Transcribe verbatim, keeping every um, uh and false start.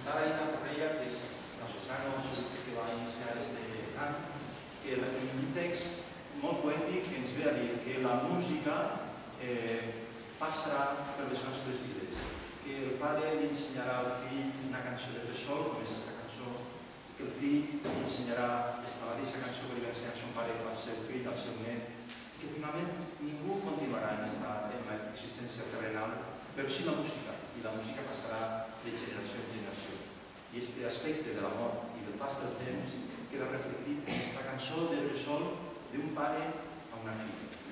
comentava Ina Correia, que és la soprano que va iniciar este cant, que en un text molt poètic ens ve a dir que la música passarà per les nostres vides, que el pare li ensenyarà al fill una cançó de bressol, com és aquesta cançó, que el fill li ensenyarà aquesta mateixa cançó que li va ensenyar son pare al seu fill, al seu net, que finalment ningú continuarà en l'existència terrenal, però sí la música, i la música passarà de generació en generació. I aquest aspecte de la mort i del pas del temps queda reflectit en aquesta cançó de bressol d'un pare a una filla.